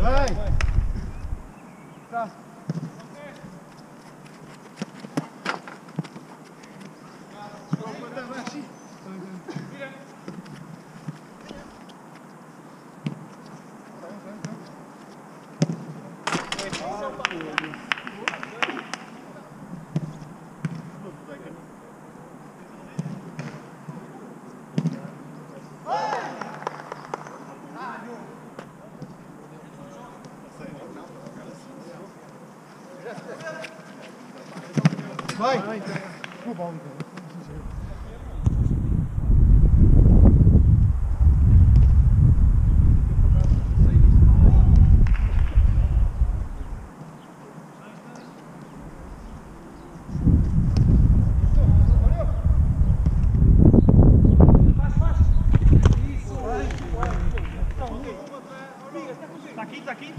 Vai! Tá. Vai! Uma bola, então. Tá aqui.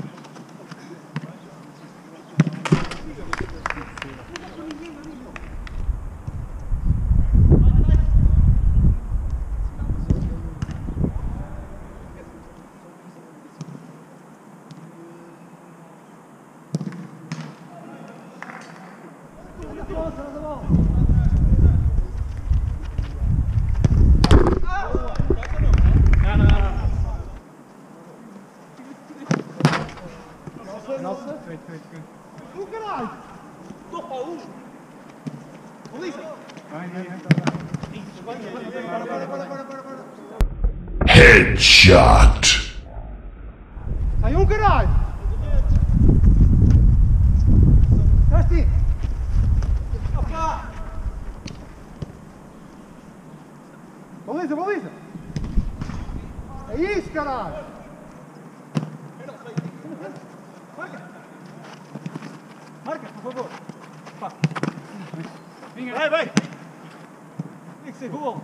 Nossa, feito. Caralho! Topa um! Polícia! Vai. Bora. Headshot. Sai um, caralho! Assim! Opa! Baliza! É isso, caralho! Marca, por favor! Pá. Vai! Tem que ser gol!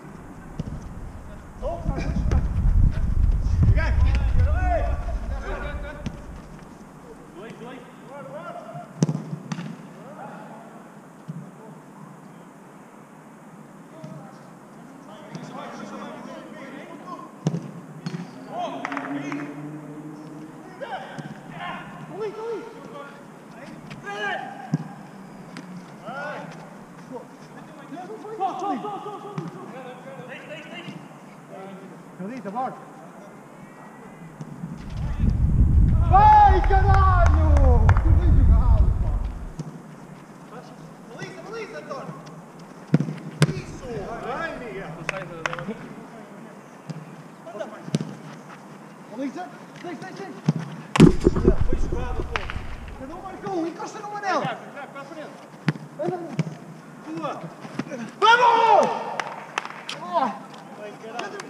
Acredita, bora! Vai, caralho! Que bem jogado, pá! Baliza, António! Isso! Vai, Miguel! Anda mais! Baliza! Deixa! Foi jogado, pô! Cada um marca um, encosta no anel! Já, para a frente! Anda! Tua! Vamos! Vai, caralho!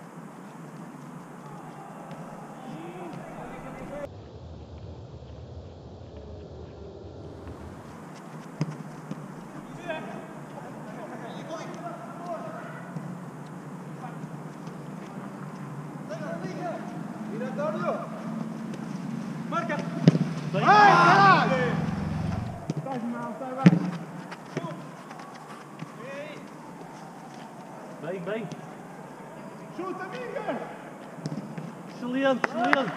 Marca! Ai, caralho! Estás mal, sai bem! Bem! Chuta, amiga! Excelente!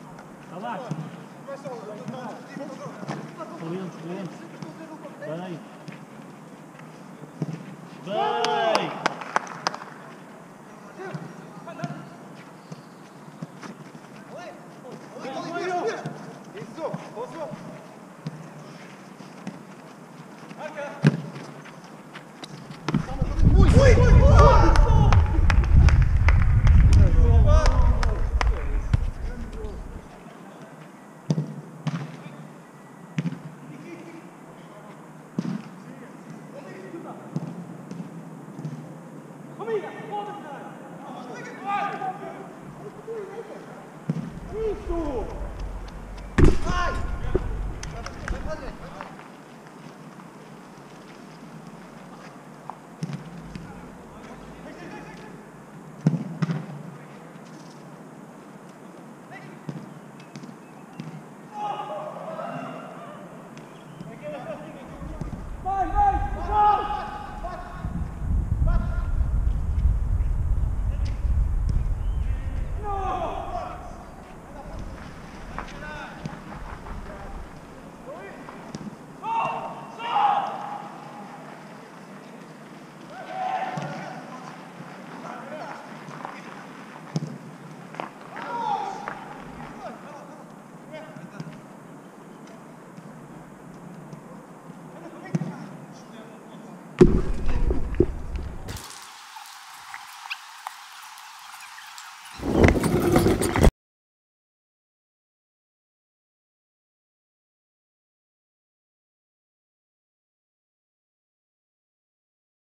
Excelente! Bem!